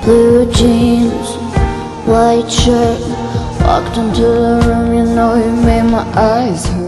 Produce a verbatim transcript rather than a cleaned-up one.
Blue jeans, white shirt. Walked into the room, you know you made my eyes hurt.